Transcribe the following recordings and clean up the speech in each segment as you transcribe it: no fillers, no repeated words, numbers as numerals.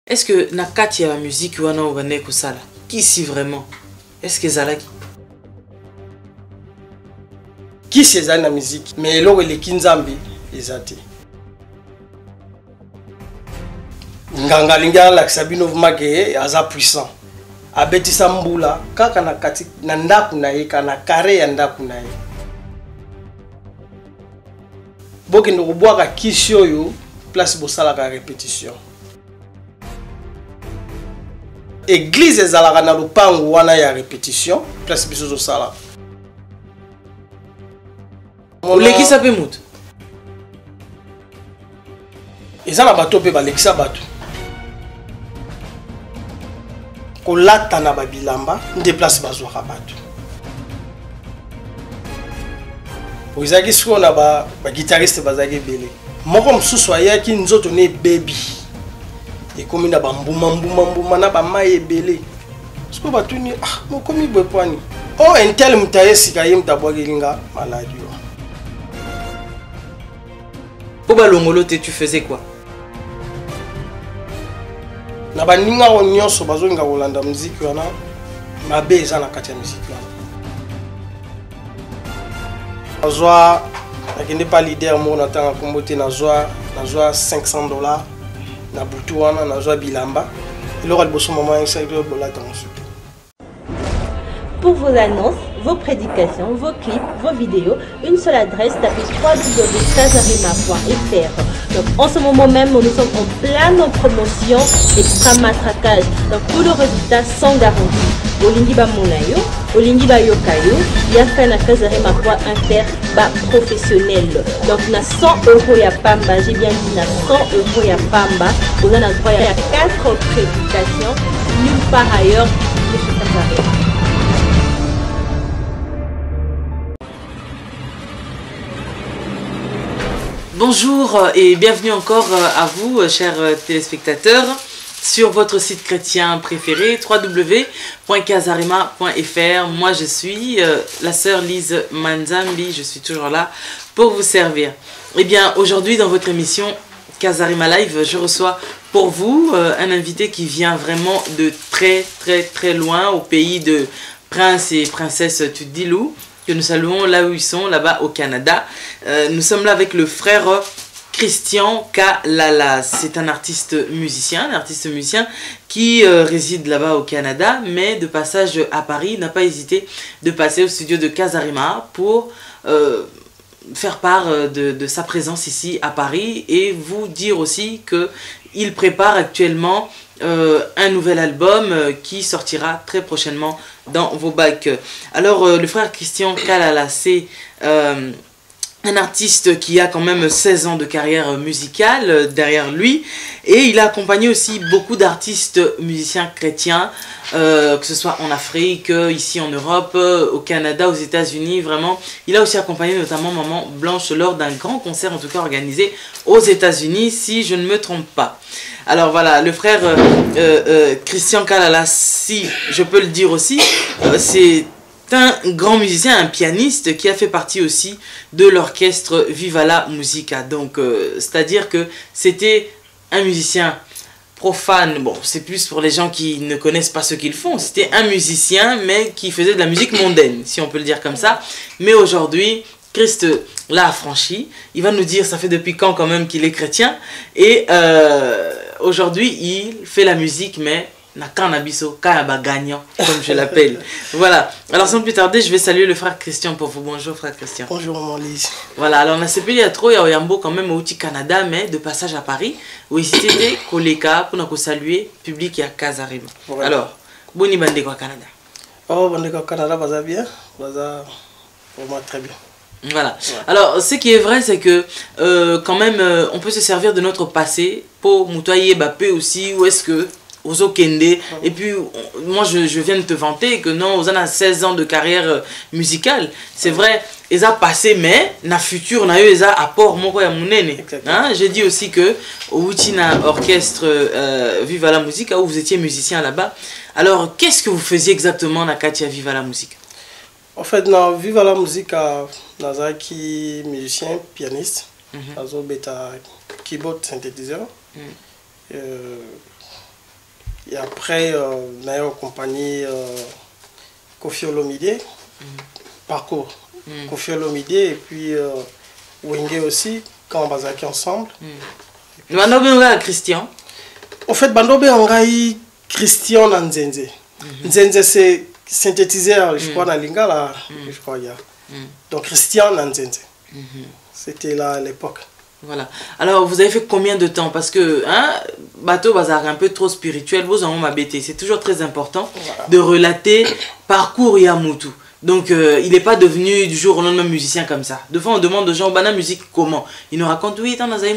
Est-ce que na kati ya musique wana obane kosala kisi vraiment? Est-ce que zalaki kisi ezali na musique mais eloko eleki nzambe eza te. Nganga alingi alakisa bino vumake aza puissant abetisa mbula kaka na kati na ndaku na ye kana kare ya ndaku na ye. Bokende kobwaka kisi oyo place bosalaka répétition. Église ezalaka na lupango wana ya répétition place biso zosala. Olekisa pe mutu eza na bato pe balekisa bato kolata na babilamba nde place bazwaka bato. Ozaki siko na baguitariste bazaki ebele moko mosusu ayaki nzoto ne baby ekomi na bambuma na bamai ebele siko batuni mokomi bwepwani intel mutaye sika ye mutabwakelinga maladi. Po balongolo te tu faisais quoi? Na baninga o nyonso bazonga kolanda muziki wana mabe eza na kati ya muziki wana. Nazwa nakende pa leader mo na tanga kombote nazwa $500 na butu wana nazwa bilamba iloko liboso mama inside bolata mosuku. Pour vos annonces, vos prédications, vos clips, vos vidéos, une seule adresse, tapez www.casarima.fr. Donc en ce moment même, nous sommes en pleine promotion extra matraquage. Donc tout le résultat sans garantie. Olingi ba monayo, olingi ba yokayo, yaka na casarima.fr ba professionnel. Donc na 100 € ya pamba, j'ai bien dit na 100 € ya pamba. Vous en avez droit à 4 prédications nulle part ailleurs que chez Casarima. Bonjour et bienvenue encore à vous, chers téléspectateurs, sur votre site chrétien préféré, www.casarima.fr. Moi, je suis la sœur Lise Manzambi, je suis toujours là pour vous servir. Eh bien, aujourd'hui, dans votre émission Casarima Live, je reçois pour vous un invité qui vient vraiment de très loin, au pays de princes et princesses Tudilou, que nous saluons là où ils sont, là-bas au Canada. Nous sommes là avec le frère Christian Kalala. C'est un artiste musicien qui réside là-bas au Canada, mais de passage à Paris, n'a pas hésité de passer au studio de Casarima pour faire part de sa présence ici à Paris et vous dire aussi qu'il prépare actuellement un nouvel album qui sortira très prochainement dans vos bacs. Alors le frère Christian Kalala, c'est un artiste qui a quand même 16 ans de carrière musicale derrière lui et il a accompagné aussi beaucoup d'artistes musiciens chrétiens, que ce soit en Afrique, ici en Europe, au Canada, aux États-Unis. Vraiment, il a aussi accompagné notamment Maman Blanche lors d'un grand concert, en tout cas organisé aux États-Unis, si je ne me trompe pas. Alors voilà, le frère Christian Kalala, si je peux le dire aussi, c'est un grand musicien, un pianiste qui a fait partie aussi de l'orchestre Viva la Musica. Donc, c'est-à-dire que c'était un musicien profane. Bon, c'est plus pour les gens qui ne connaissent pas ce qu'ils font. C'était un musicien, mais qui faisait de la musique mondaine, si on peut le dire comme ça. Mais aujourd'hui, Christ l'a affranchi. Il va nous dire, ça fait depuis quand même qu'il est chrétien. Et aujourd'hui, il fait la musique, mais na canabiso kaba gagnant, comme je l'appelle. Voilà. Alors sans plus tarder, je vais saluer le frère Christian pour vous. Bonjour frère Christian. Bonjour maman Lise. Voilà. Alors on a sepelé à trop ya Oyambo quand même au Canada, mais de passage à Paris où il s'était koleka pour nous saluer public et à Casarima. Voilà. Alors boni bande quoi Canada. Oh bande quoi Canada va bien, va vraiment très bien. Voilà. Ouais. Alors, ce qui est vrai, c'est que quand même, on peut se servir de notre passé pour moutoyer Bappé aussi. Où est-ce que Ozo Kende. Et puis, moi, je viens de te vanter que non, Ozo a 16 ans de carrière musicale. C'est vrai, ils ont passé, mais na futur, na eu ils ont apport mon quoi hein? J'ai dit aussi que au Utina Orchestre Viva la Musica, où vous étiez musicien là-bas. Alors, qu'est-ce que vous faisiez exactement na Katia Viva la Musica? En fait, dans Viva la Musica, Nazaki musicien, pianiste, Nazo beta keyboard synthétiseur. Et après, on a accompagné Kofi Olomide, parcours. Kofi Olomide et puis Wenge aussi, quand on va ensemble. Bandobe Christian. En fait, Bandobe Ngai Christian Nzenze. Nzenze c'est synthétiseur, je crois, dans Lingala, je crois, il y a. Donc Christian Nzenze. C'était là à l'époque. Voilà. Alors, vous avez fait combien de temps? Parce que, hein, Bateau Bazar est un peu trop spirituel, vous en m'abêtez. C'est toujours très important de relater parcours Yamutu. Donc, il n'est pas devenu du jour au lendemain musicien comme ça. De fois, on demande aux gens, la musique comment? Ils nous racontent, oui,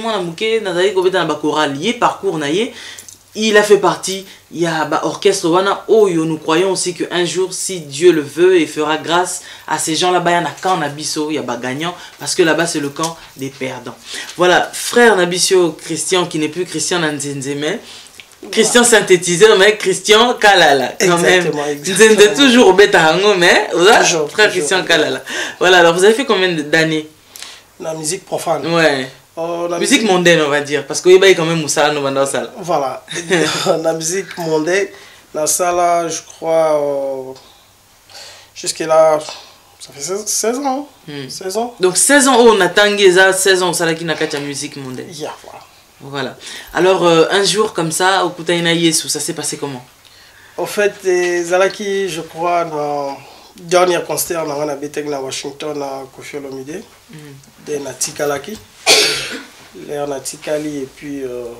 parcours, il a fait partie, il y a orchestre wana oyo, nous croyons aussi qu'un jour, si Dieu le veut et fera grâce à ces gens là-bas, il y a un camp Nabiso, il y a gagnant, parce que là-bas c'est le camp des perdants. Voilà, frère Nabiso Christian, qui n'est plus Christian Nzenzeme, Christian synthétiseur, mais Christian Kalala, quand même. Nzenze toujours au Betahango, mais toujours, frère Christian Kalala. Voilà, alors vous avez fait combien d'années? La musique profane. Ouais. La musique mondaine, on va dire, parce qu'il y a quand même Moussa dans la salle. Voilà, la musique mondaine, la salle, je crois, jusqu'à là, ça fait 16 ans. 16 ans. Donc 16 ans, on a tangué ça, 16 ans, ça qui n'a qu'à musique mondaine. Yeah, voilà. Voilà. Alors, un jour comme ça, au Kutaina Yesu, ça s'est passé comment? Au fait, Zalaki, je crois, dans le dernier concert, on a été à Washington, à Kofi Olomide, de Natikalaki. L'air Natikali, et puis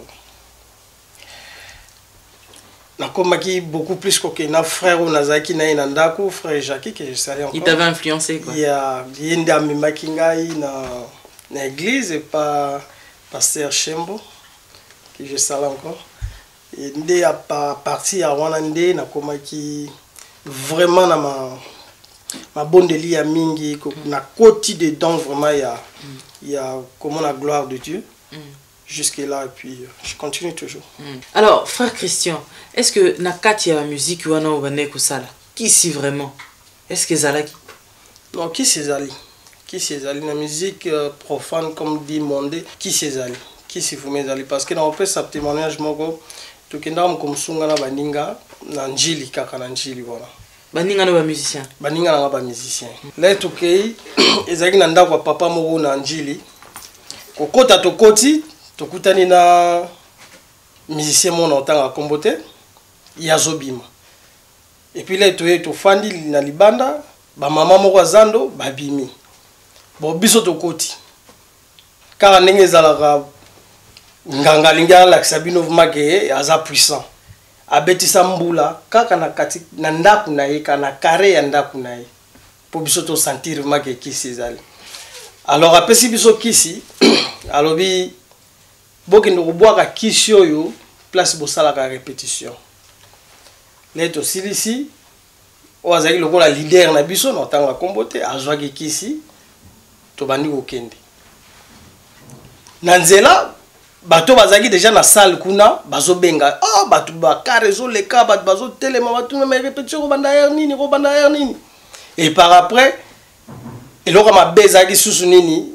beaucoup plus que frère ou Nazaki Nainandaku, frère Jackie, que je savais encore. Il t'avait influencé quoi? Il y a une dame Makingai dans l'église et pas pasteur Shembo, que je savais encore. Et dès à partir à Wanande, qui vraiment dans ma bonne délit à Mingi, na côté dedans vraiment il y a comment la gloire de Dieu. Jusque là et puis je continue toujours. Alors frère Christian, est-ce que nakati ya musique wana obane kusala qui si vraiment? Est-ce que zalaki? Non, qui c'est Zali? Qui c'est Zali? La musique profane comme dit Mondé, qui c'est Zali? Qui c'est Fumé Zali? Parce que dans le ça témoignage moko to kenda comme sunga na baninga na njili kaka na njili voilà. Baninga no ba musicien. Baninga na ba musicien. Là to kei ezaki na ndako papa moko na njili. Kokota to koti tokutani na musicien mona otanga kombote yazobima. Et puis là to fandi na libanda ba mama moko azando babimi. Bo biso to koti. Car ndenge zalaka nganga linga la sabino vmake aza puissant. Abetisa mbula kaka na kati na ndaku na ye kana carré ya ndaku na ye. Po biso to sentir vmake kisi ezali. Alors apesi biso kisi alobi bokende kobwaka kisi oyo place bosalaka répétition. Leto silisi ozaki lokola leader na biso na tanga kombote azwaki kisi to bandi kokende. Na nzela bato bazaki déjà na salle kuna bazobenga bato bakare ezoleka bato bazotelema bato na répétition ko banda air nini et par après eloko mabe ezalaki susu nini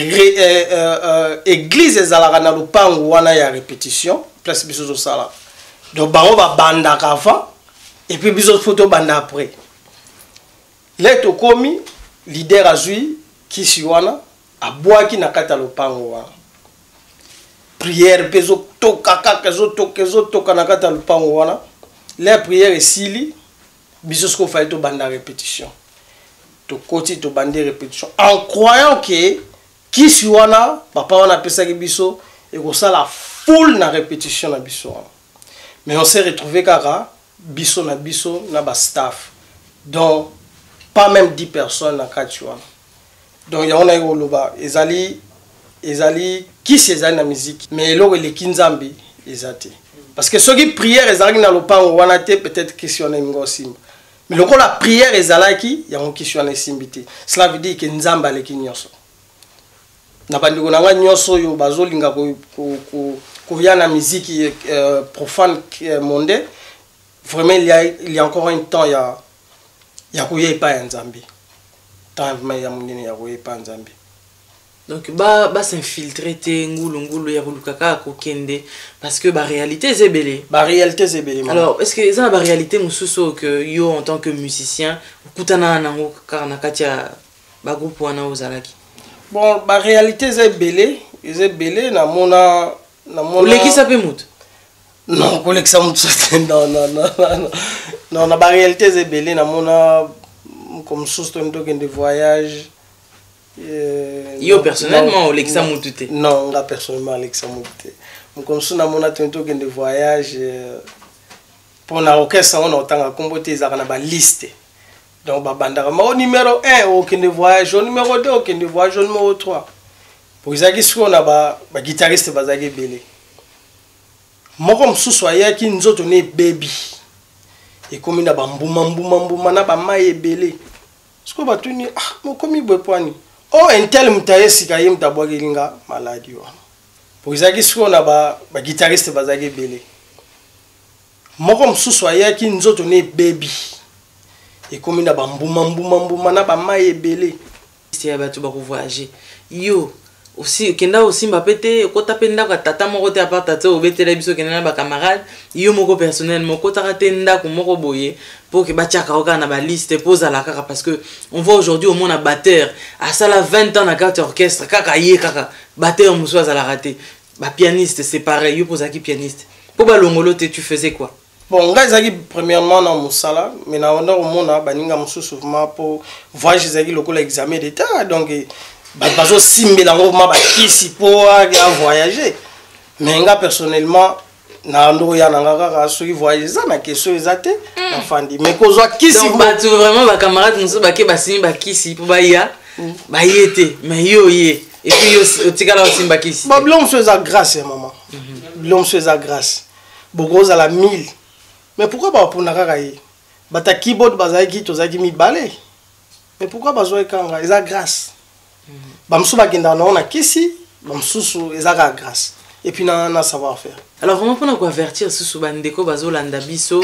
église ezalaka na lopango wana ya répétition place biso zosala donc bango babandaka avant et puis biso photo banda après le tokomi leader azwi kisi wana abwaki na kati ya lopango wana prière pezo toka kaka toka na kati ya lopango wana la prière esili biso sko fallait to banda répétition to koti to bande répétition en croyant que kisi wana papa wana pesaki biso et ko sala full na répétition na biso wana. Mais on s'est retrouvé kaka biso na ba staff donc pas même 10 personnes na kati wana. Donc ya on a yoloba ezali kisi ezali na musique mais eloko eleki nzambe ezate parce que ceux qui prière ezalaki na lopango wana te peut-être question na ngo simba. Mais le la prière est zalaki, il y a une question à simbilité. Cela veut dire que nzamba le kinyoso. Na bandiko nanga nyoso yo bazolinga ko via na musique profane mondaine. Vraiment il y a encore un temps il y a koye pas nzambi. Temps mais il y a munene ya koye pas nzambi. Donc s'infiltrer te ngulu ya kulukaka kokende parce que réalité c'est belé. Réalité c'est belé. Alors est-ce que ça réalité mususu que yo en tant que musicien kutana nango kana katia ba groupe wana ozalaki? Bon réalité c'est belé na mona Oleki ça peut mout. Non, collègue ça non, la réalité c'est belé na mona comme source de voyage. Yo personnellement Oleki ça moutute. Non, là personnellement Oleki ça moutute. Comme ça na mona de voyage pour na orchestre on entend composer ça na ba liste. Donc ba bandara au numéro 1 aucun de voyage, au numéro 2 aucun de voyage, au numéro 3. Pour izaki siko na ba guitariste bazaki belé. Moko msusu ayaki nzoto ne baby ekomi na bambuma na bamayi ebele siko batuni mokomi bwepwani entel mutaye sika ye mutabwagelinga maladi wana po izaki siko na ba guitariste bazaki ebele moko msusu ayaki nzoto ne baby ekomi na bambuma na bamayi ebele ya bato bakovoyager yo aussi kenda aussi mbapete kota penda ka tata moko te apart te obetela biso kenda na ba camarade yo moko personnel moko takatenda ko moko boye pour que batiaka oka na ba liste posa la kaka parce que on voit aujourd'hui au monde à batteur à ça la 20 ans na carte orchestre kaka ye kaka batteur muso za la raté ba pianiste c'est pareil yo posa ki pianiste pour ba longolo te tu faisais quoi? Bon nga zaki premièrement na musala mais na onda au monde baninga mususu pour voyage zaki lokola examen d'état donc bazo simbela ngoma bakisi pour voyager mais nga personnellement na ndo ya nanga ka soki voyager ça na question ezate na fandi mais kozwa kisi donc batu vraiment ba camarades musu bake basimi bakisi pour baya bayete mais yo ye et puis yo tikala osimba kisi ba blom chose grâce maman blom chose grâce beaucoup à la 1000 mais pourquoi ba pour nakaka ye bata keyboard bazaki tozaki mi balé mais pourquoi bazo ekanga eza grâce bamsu bakenda na kisi bamsusu ezaka grâce et puis na savoir faire. Alors vraiment pour nous avertir susu bandeko bazolanda biso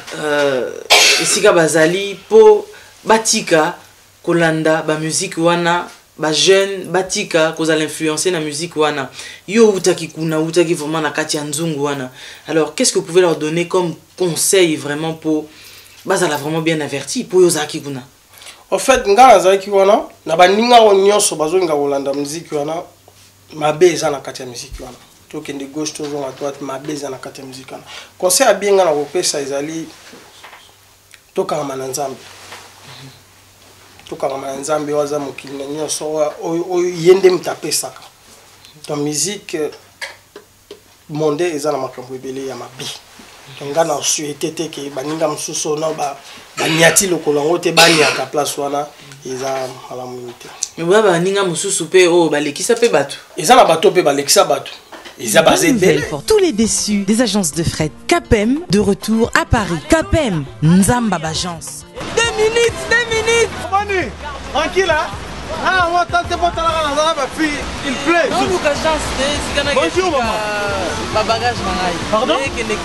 esika bazali po batika kolanda ba musique wana ba jeune batika kozala influencer na musique wana yo utaki kuna utaki vraiment na kati ya nzungu wana. Alors qu'est-ce que vous pouvez leur donner comme conseil vraiment pour bazala vraiment bien averti pour yozaki kuna? En fait, nga nazaki wana na baninga onyoso bazonga kolanda musique wana mabe eza na kati ya musique wana to kende gauche to zonga droite mabe eza na kati ya musique wana conseil abienga na kopesa ezali to kama na nzambe to kama na nzambe waza mokili na nyoso o yende mtapesaka ta musique monde eza na makambo ebele ya mabe nga na souhaité te ke baninga mususu na banyati lokolongo te baniaka place wana eza malamu te mais ba baninga mususu pe o balekisa pe bato eza na bato pe balekisa bato eza basé belle pour tous les déçus des agences de fret. Capem de retour à Paris. Capem Nzamba Agence. 2 minutes Manu tranquille hein. Ah, on va tenter de la fille, il plaît. Non, vous agence bonjour maman. Ba bagage mangai. Pardon?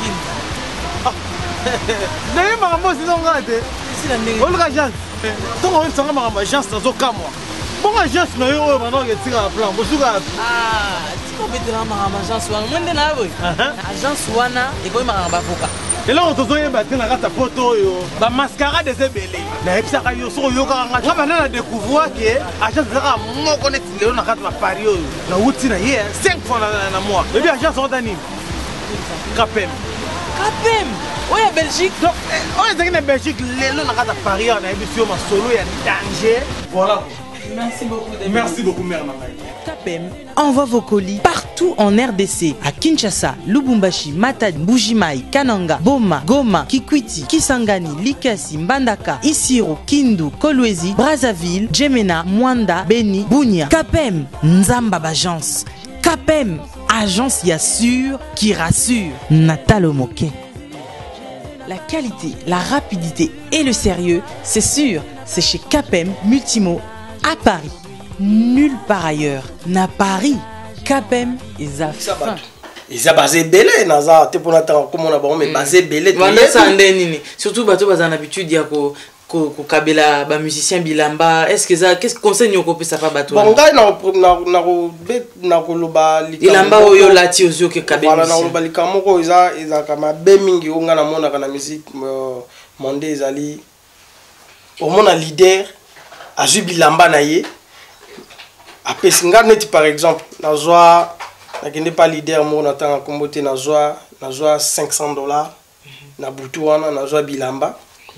N'est pas moi c'est non raté. Si la ndenge. On l'agence. Donc on s'en va à agence dans aucun mois. Bon agence na yo maintenant que tu as plan. Bonjour. Ah, tu peux mettre la agence wana. Mwende na boy. Agence wana eko ma boka. Et là on te donne une photo yo. Ba mascarade des belé. Na epsaka yo so yo ka nga. Ngaba na découvrir que agence za mo connect le na kata Paris yo. Na wuti na ye 5 fois na mois. Et bien agence on tani. Capem. Capem. Oui, à Belgique. Donc, on est en Belgique, les gens à Paris, on a émission solo, il y a danger. Voilà. Merci beaucoup. Merci beaucoup, mère. Capem envoie vos colis partout en RDC, à Kinshasa, Lubumbashi, Matadi, Mbujimai, Kananga, Boma, Goma, Kikwiti, Kisangani, Likasi, Mbandaka, Isiro, Kindu, Kolwezi, Brazzaville, Djemena, Mwanda, Beni, Bunia. Capem Nzamba Agence. Capem, agence Yassure qui rassure. Natalo Moquet. La qualité, la rapidité et le sérieux, c'est sûr, c'est chez Capem Multimo à Paris. Nulle part ailleurs. Na Paris, Capem et Zafin. Ils ont basé belé, naza, te pour attendre comme on a bon, mais basé belé. Surtout bateau bazan habitude ya ko kokabela ba musicien bilamba est-ce que ça qu'est-ce que conseil nyoko pe ça pas bato bon ngai na koloba bilamba oyo lati ozio ke kabela voilà na koloba likamoko eza kama be mingi onga na mona kana musique monde ezali au mona leader azui bilamba na ye apesi nga neti par exemple nazwa nakende pas leader mo na tanga kombote nazwa $500 na butu wana nazwa bilamba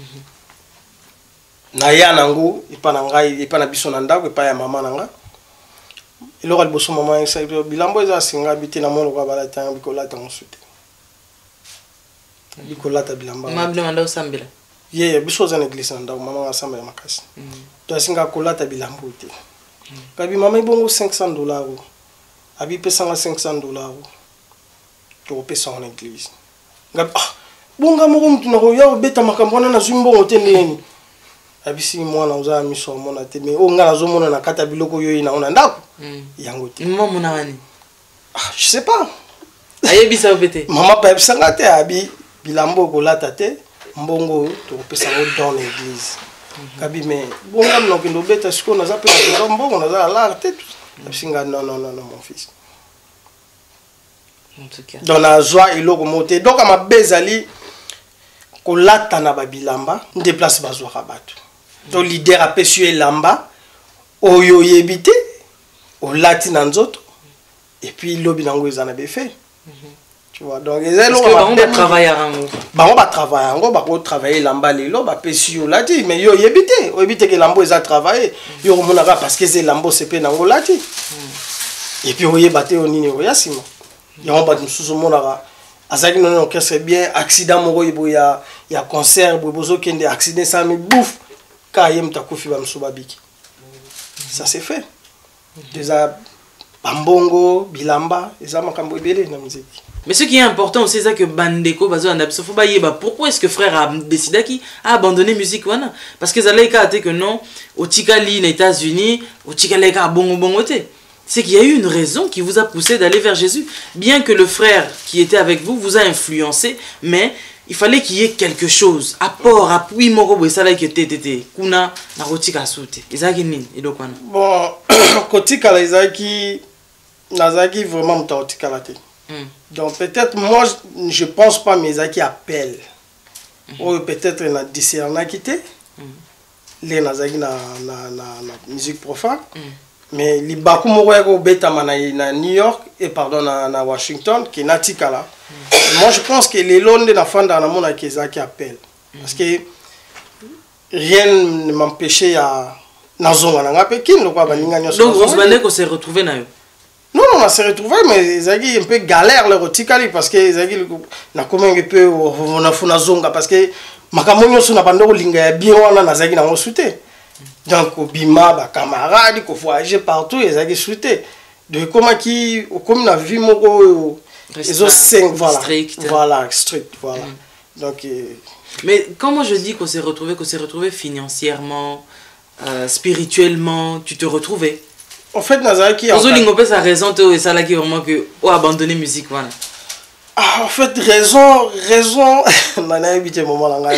na ya nango epa na ngai epa na biso na ndako epa ya mama na nga eloko liboso mama esa bilambo eza singa bite na molo kwa balata bikolata mosute bikolata bilamba mabla manda osambela ye biso za na église na ndako mama asambela makasi to singa kolata bilambo te kabi mama ibongo $500 abi pesanga $500 to pesa en église ngab bonga moko mtu na ya obeta makambo na zumbongo te ndeni abisi mwana uza miso mona te me o ngala zo mona na kata biloko yo ina ona ndako yango te maman na wani je sais pas ayebisa obete mama pa ebisanga te abi bilambo kolata te mbongo to pesa ngo dans l'église kabi me bonga mno kindo beta siko na za pe na mbongo na za la te absinga non mon fils en tout cas dans la joie et l'eau monté donc ma bezali kolata na babilamba déplace bazwa kabatu donc leader a pesué lamba oyo yebite o lati na nzoto et puis lobi nango ezana befe tu vois donc ezelo on va travailler rango on va travailler rango ba ko travailler lamba lelo ba pesué lati mais yo yebite que lambo eza travailler yo monaka parce que c'est lambo c'est pe nango lati et puis oyebate onini oyasima yango ba mususu monaka azaki non orchestre bien accident moko ya concert bozo kende accident ça me bouffe ka yem takufi ba msuba biki ça c'est fait déjà bambongo bilamba eza makambo ebele na musique. Mais ce qui est important aussi c'est que bandeko bazo anda biso faut ba yeba pourquoi est-ce que frère a décidé qui a abandonné musique wana parce que zaleka ate que non au tikali na États-Unis au tikali ka bongo te. C'est qu'il y a eu une raison qui vous a poussé d'aller vers Jésus. Bien que le frère qui était avec vous a influencé, mais il fallait qu'il y ait quelque chose. Apport, appui, moko, ça là que tété. Kuna, na rotika soute. Izaki nini, edokwana. Bon, kotika la izaki, nazaki vraiment mtaotika la te. Donc peut-être moi, je pense pas mais izaki appel. Ou peut-être na discerna quitté. Les nazaki na musique profane. Mais les baku moko ya ko beta na New York et pardon na Washington qui natika là. Moi je pense que les londes na fanda na mona keza qui appelle parce que rien ne m'empêchait à nazonga na ngape kin lokwa baninga nyoso. Donc vous allez qu'on se retrouver na yo. Non on s'est retrouvé mais zaki un peu galère le rotikali parce que zaki na comment un peu on funa zonga parce que makambo nyoso na bando linga ya bien wana na zaki na ngosute. Donc au bima ba camarades ko voyager partout et ça qui souhaité de comment qui comme la vie moko ils ont 5 voilà strict. Voilà strict voilà donc mais comment je dis qu'on s'est retrouvé financièrement spirituellement tu te retrouvais en fait Nazaki en fait ça raison et ça là qui vraiment que ou abandonner musique voilà en fait raison mana habité moment là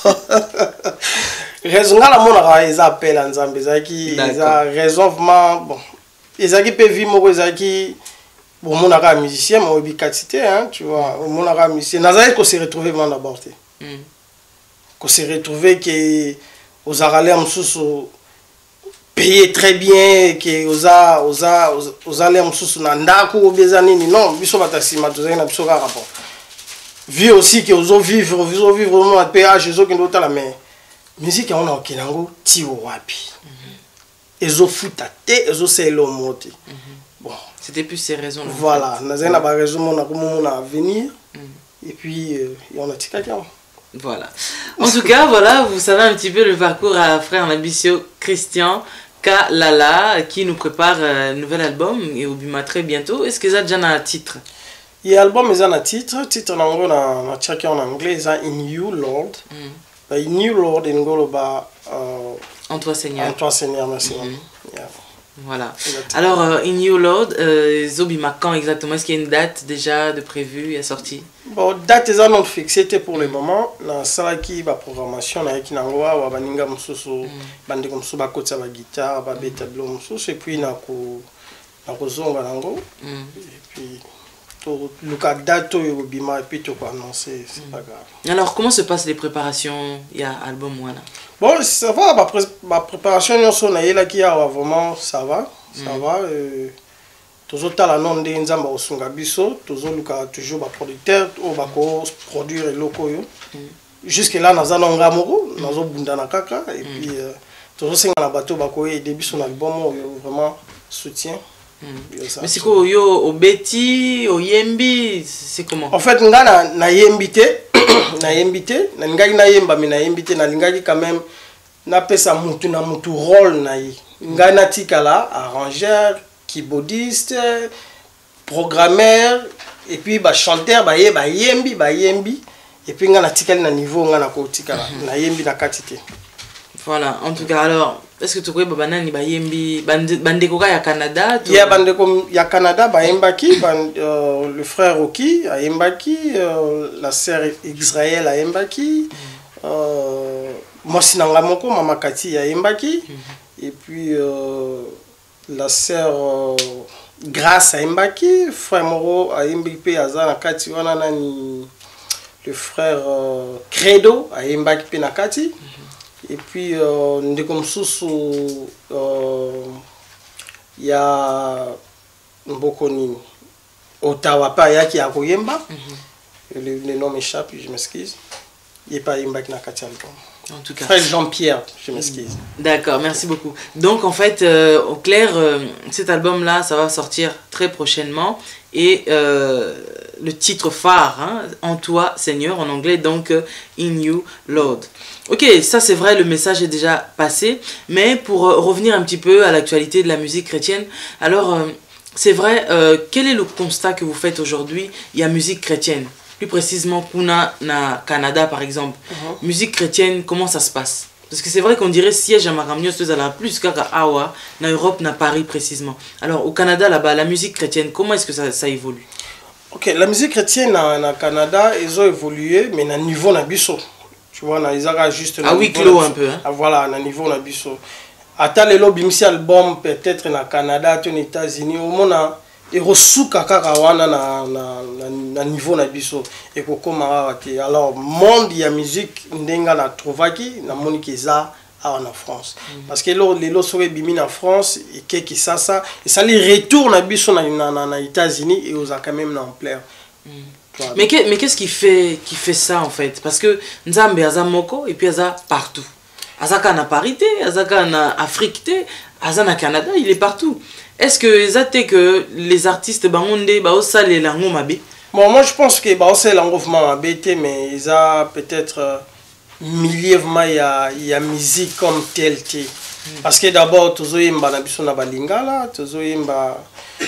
raison la mona ils appellent en Zambie zaki za raison vraiment bon ezaki pe vie moko ezaki bon mona ka musicien mais obikatité hein tu vois mona ka musicien nazali ko se retrouver vraiment d'abord ko se retrouver que aux aralé msusu payer très bien que aux allé msusu na ndako obeza nini non biso batasima tozali na biso ka rapport vie aussi que aux vivre vraiment à péage ezo kendo tala mais musique on a okinango ti wapi ezo futa te ezo selo moti bon c'était plus ces raisons là voilà nazena ba raison mona comme on a venir et puis on a tika kia. Voilà en tout cas voilà vous savez un petit peu le parcours à frère Nabisio Christian Kalala qui nous prépare un nouvel album et au Bima très bientôt. Est-ce que ça déjà un titre? Il y a album mais un titre nango na tchaki en anglais ça In You Lord. In You Lord in Goloba en toi Seigneur. En toi Seigneur merci. Yeah. Voilà. Alors In You Lord Zobima quand exactement est-ce qu'il y a une date déjà de prévue et sortie? Bon, date est non fixée pour le moment. Dans ça qui va programmation, na qui n'envoie ou abaninga mususu, bande comme ça, bakotsa ba guitare, ba betablo mususu, et puis na ko zonga nango. Et puis le date au bima et puis tout quoi annoncer, c'est pas grave. Alors comment se passent les préparations? Il y a album Wana. Bon, ça va, ma préparation on son là qui a vraiment ça va. Toujours la nom de Nzamba Osunga Biso, toujours toujours ba producteur ou ba ko produire locaux yo. Jusque là nous allons ngamoro, nous allons bundana kaka et puis toujours singa na bateau ba ko aider biso na album vraiment soutien. Mais c'est quoi yo obeti oyembi c'est comment? En fait nga na yembité na ngaki na yemba mais na yembité na lingaki quand même na pesa mutu na mutu rôle na yi. Nga na tikala arrangeur keyboardiste, programmeur et puis bah chanteur bah yembi et puis on a tikali na niveau on a ko tikala na yembi na katité. Voilà, en tout cas alors est-ce que tu connais banani ba yembi bandeko ya Canada? Il y a bandeko ya Canada ba yembaki le frère Oki a yembaki la sœur Israël a yembaki moi sinanga moko mama Kati a yembaki et puis la sœur Grâce à Mbaki, frère Moro à Mbaki Azana Kati, on a le frère Credo à Mbaki Nakati, et puis comme sous il y a Mbokoni Ottawa pas yaki à Koyemba, le nom m'échappe, je m'excuse, il n'y a pas Mbaki Nakati album. En tout cas. Frère Jean-Pierre, je m'excuse. D'accord, merci beaucoup. Donc en fait, au clair, cet album-là, ça va sortir très prochainement. Et le titre phare, hein, En toi, Seigneur, en anglais, donc In You, Lord. Ok, ça c'est vrai, le message est déjà passé. Mais pour revenir un petit peu à l'actualité de la musique chrétienne, alors c'est vrai, quel est le constat que vous faites aujourd'hui? Il y a musique chrétienne. Plus précisément, Kuna na Canada par exemple. Musique chrétienne, comment ça se passe? Parce que c'est vrai qu'on dirait siège à Maramio, c'est plus qu'à Awa, na Europe, na Paris précisément. Alors au Canada là-bas, la musique chrétienne, comment est-ce que ça évolue? Ok, la musique chrétienne na Canada, ils ont évolué, mais na niveau na biso. Tu vois, ils ont juste. Ah oui, clos un peu. Hein? Ah, voilà, na niveau na biso. Ata lelo bimisi album peut-être na Canada, aux États-Unis, au moins et resuka kaka wana na niveau na biso et kokoma te. Alors monde ya musique ndenga na trovaki na monique eza en France parce que les sore bimi en France et qui ça et ça les retourne na biso na États-Unis et aux quand même en plaire. Mais qu'est-ce qui fait ça en fait? Parce que Nzambe azamoko et puis aza partout. Azaka na parité, azaka na Afrique te, azana Canada, il est partout. Est-ce que les artistes bangonde baosa les lango mabe? Bon, moi je pense que baosa les lango mabe mais ils a peut-être milièvement il y a musique comme telle parce que d'abord toujours yemba na biso na balingala, toujours yemba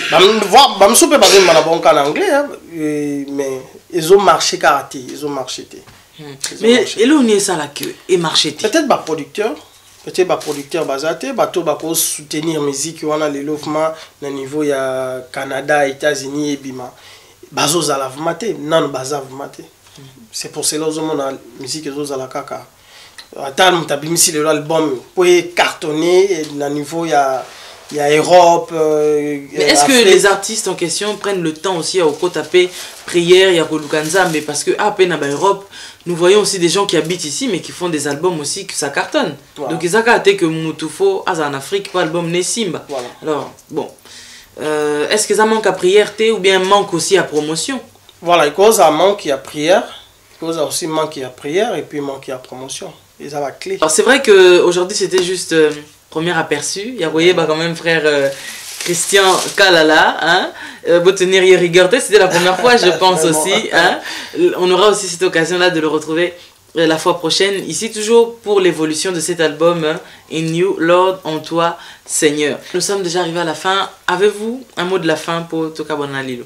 bam soupe ba yemba na bon en anglais mais ils ont marché karaté, ils ont marché mais et là on est ça là que et marché peut-être ba producteur. Peut-être ba producteur bazate bato ba ko soutenir musique wana le lofma na niveau ya Canada, États-Unis et bima bazo za la vmate non baza vmate. C'est pour cela que la musique est za la kaka. Attends mutabimisi le album pour cartonner na niveau ya Europe. Mais est-ce que les artistes en question prennent le temps aussi à taper prière ya Kolukanzambe parce que à peine à Europe nous voyons aussi des gens qui habitent ici mais qui font des albums aussi que ça cartonne. Voilà. Donc ils ont été que Moutufo en Afrique pas album Nessimba. Voilà. Alors bon, est-ce que ça manque à prière ou bien manque aussi à promotion? Voilà, il cause un manque à prière, il cause aussi manque à prière et puis manque à promotion. Et ça va clé. Alors c'est vrai que aujourd'hui c'était juste premier aperçu. Il y a voyé quand même frère Christian Kalala, hein, tenir rigueur, c'était la première fois je pense aussi, hein. On aura aussi cette occasion là de le retrouver la fois prochaine, ici toujours pour l'évolution de cet album hein, In You, Lord, en toi, Seigneur. Nous sommes déjà arrivés à la fin, avez-vous un mot de la fin pour Tokabona Lilo?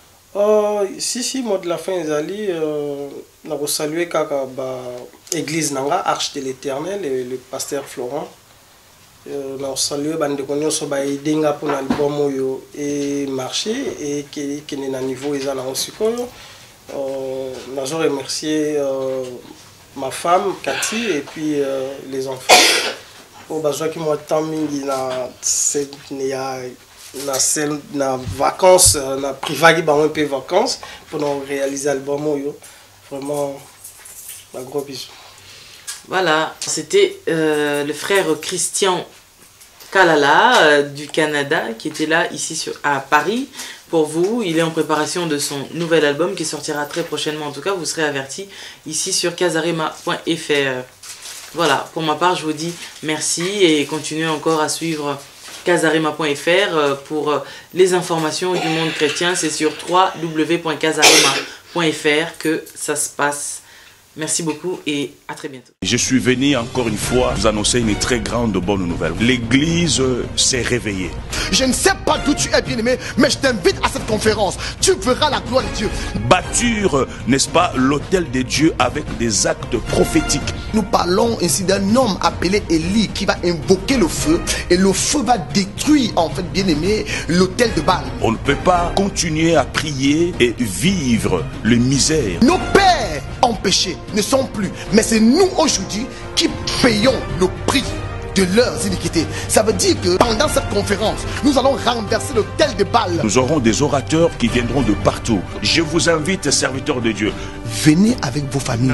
Si, mot de la fin, Zali, nous avons salué l'église Nanga, Arche de l'Éternel, le pasteur Florent. Nous avons salué Denga pour l'album et marché et qui est à niveau ils en ont aussi. Je remercier ma femme, Cathy, et puis les enfants. Pour qui m'ont tant mis dans vacances, na privé un peu vacances pour nous réaliser l'album. Vraiment, un gros bisou. Voilà, c'était le frère Christian Kalala du Canada qui était là ici à Paris pour vous. Il est en préparation de son nouvel album qui sortira très prochainement. En tout cas, vous serez avertis ici sur casarema.fr. Voilà, pour ma part, je vous dis merci et continuez encore à suivre casarema.fr pour les informations du monde chrétien. C'est sur www.casarema.fr que ça se passe. Merci beaucoup et à très bientôt. Je suis venu encore une fois vous annoncer une très grande bonne nouvelle. L'église s'est réveillée. Je ne sais pas d'où tu es, bien-aimé, mais je t'invite à cette conférence. Tu verras la gloire de Dieu. Bâtir, n'est-ce pas, l'autel de Dieu avec des actes prophétiques. Nous parlons ainsi d'un homme appelé Élie qui va invoquer le feu et le feu va détruire, en fait, bien-aimé, l'autel de Baal. On ne peut pas continuer à prier et vivre le misère. Nos pères en péché ne sont plus, mais c'est nous aujourd'hui qui payons le prix de leurs iniquités. Ça veut dire que pendant cette conférence, nous allons renverser l'autel de Baal. Nous aurons des orateurs qui viendront de partout. Je vous invite, serviteurs de Dieu. Venez avec vos familles.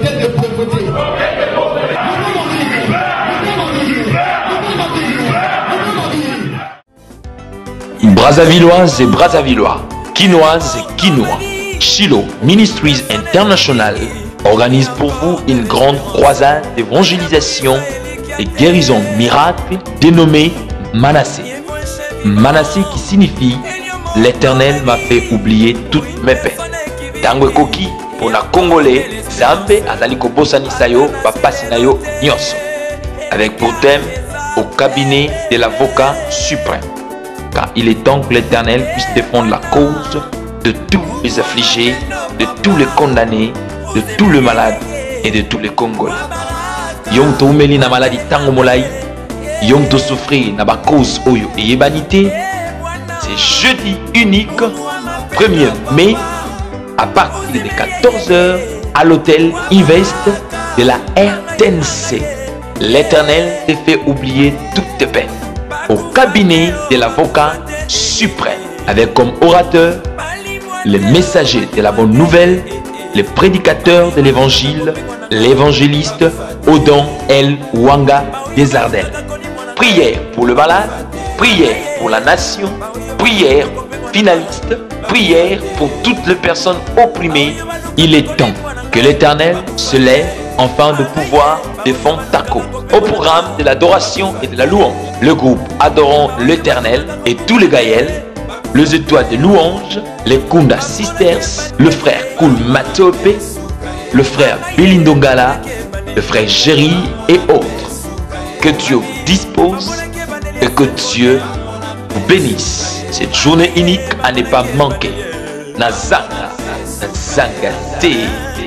Brazzavilloises et Brazzavillois, Quinoises et Quinois, Shiloh Ministries International organise pour vous une grande croisade d'évangélisation et guérison miracle dénommée Manassé. Manassé qui signifie l'Éternel m'a fait oublier toutes mes peines. Tango Koki pour la Congolais, Zambe Azaliko Bosanisayo Papasinayo Nyonso. Avec pour thème au cabinet de l'avocat suprême. Car il est temps que l'Éternel puisse défendre la cause de tous les affligés, de tous les condamnés, de tous les malades et de tous les Congolais. Yom to umeli na maladie tango molai, yom to souffrir na ba cause oyo et yebanité. C'est jeudi unique, 1er mai, à partir de 14h, à l'hôtel Invest de la RTNC. L'Éternel te fait oublier toutes tes peines. Au cabinet de l'avocat suprême, avec comme orateur les messagers de la bonne nouvelle, les prédicateurs de l'évangile, l'évangéliste Odon El Wanga des Ardennes. Prière pour le malade, prière pour la nation, prière finaliste, prière pour toutes les personnes opprimées. Il est temps que l'Éternel se lève afin de pouvoir défendre ta cause. Au programme de l'adoration et de la louange, le groupe Adorons l'Éternel et tous les Gaëls, les étoiles de louange, les Kunda Sisters, le frère Koul Matope, le frère Belindongala, le frère Jerry et autres. Que Dieu vous dispose et que Dieu vous bénisse. Cette journée unique à ne pas manquer. Nazanga, Nazanga Te.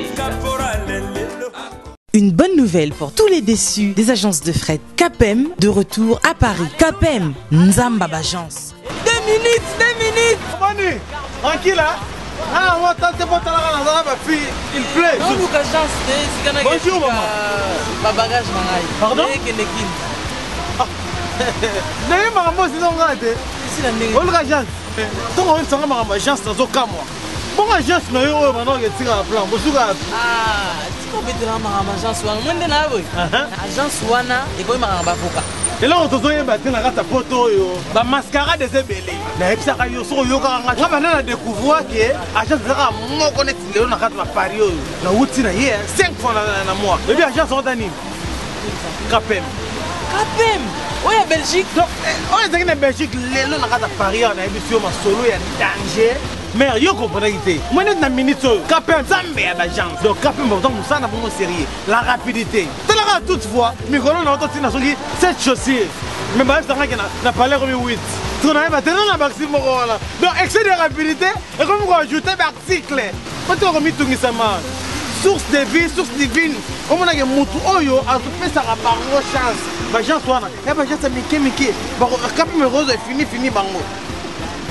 Une bonne nouvelle pour tous les déçus des agences de fret. Capem de retour à Paris. Capem, Nzamba Agence. 2 minutes. Manu, tranquille hein. Ah, moi, tant que tu il pleut. Non, nous, agence, c'est bonjour, maman. Ma bagage, pardon? N'est pas moi, c'est non gâté. Ici, la négociation. On l'agence. Donc, on s'en va à l'agence dans aucun mois. Bon, agence, nous avons maintenant que tu as un plan. Ah, tu peux mettre dans l'agence. Moi, je suis agence Wana et puis je avocat. Et là, on te dit que tu as ta photo, la mascarade des ébélés. La epsaka yoso yoga nga. Kama nana découvrir que agence zaka mo connect leo na kata Paris yo. Na wuti na hier 5 fois na mois. Et bien agence on tani. Capem. Capem. Oui, à Belgique. Donc, on est en Belgique lelo na kata Paris na émission ma solo ya danger. Mais yo comprenez que moi na minute Capem Zambe à l'agence. Donc Capem donc ça na bon sérieux. La rapidité. C'est là toutefois, mais quand on a entendu na soki cette chaussure. Mais bah ça n'a pas l'air comme 8. On a maintenant un article. Donc, excès de rapidité, et comme vous rajoutez un article, quand on remet tout ça, source de vie, source divine, comme on a un moutou, oyo, a tout fait ça par chance. Bah, j'en sois là. Et bah, j'en sais, Mickey, quand me rose est fini, bango.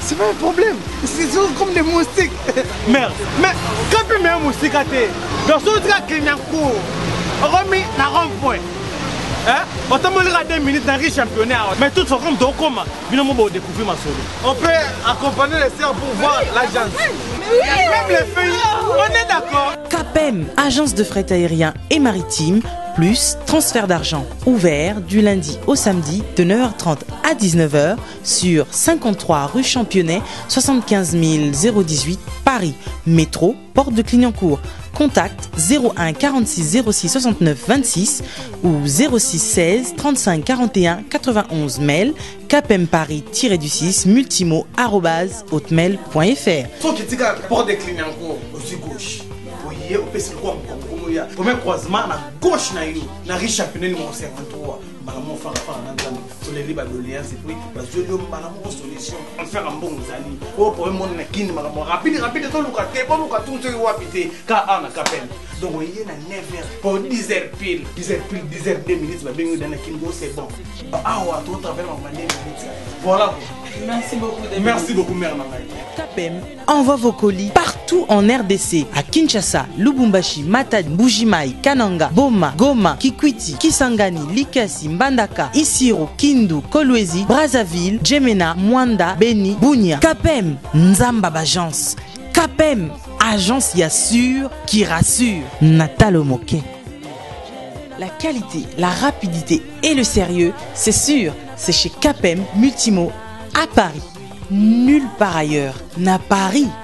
C'est pas un problème. C'est comme des moustiques. Merde. Mais quand tu mets un moustique à terre, dans ce cas, il y a un coup. Remis, n'a rond-point. On t'a montré 2 minutes dans le championnat. Mais toute façon, comme Dokoma, nous avons découvert ma solo. On peut accompagner les sœurs pour voir l'agence. Même les filles, on est d'accord. CAPEM, agence de fret aérien et maritime, plus transfert d'argent, ouvert du lundi au samedi de 9h30 à 19h sur 53 rue Championnet, 75 018 Paris, métro, porte de Clignancourt. Contact 01 46 06 69 26 ou 06 16 35 41 91. Mail capempari-6 multimo@hotmail.fr. Faut que tu aies porte de Clignancourt aussi gauche. Au premier croisement à gauche na riche championnat numéro 53 maman faire sur les libres de l'alliance et puis parce que yo maman solution on faire un bon zali au problème mon na kin maman rapide to luka bon luka tout to wapité ka ana CAPEM donc on y na 9h pour 10h pile 10h 2 minutes ba bengo dans kin go c'est bon ah wa tout travers ma manière voilà. Merci beaucoup. Merci beaucoup, mère. CAPEM envoie vos colis partout en RDC, à Kinshasa, Lubumbashi, Matadi, Mbujimai, Kananga, Boma, Goma, Kikwiti, Kisangani, Likasi, Mbandaka, Isiro, Kindu, Kolwezi, Brazzaville, Djemena, Mwanda, Beni, Bunia. CAPEM, Nzamba Agence. CAPEM, agence Yassure qui rassure. Natalo Moke. La qualité, la rapidité et le sérieux, c'est sûr, c'est chez CAPEM Multimo à Paris. Nulle part ailleurs n'a Paris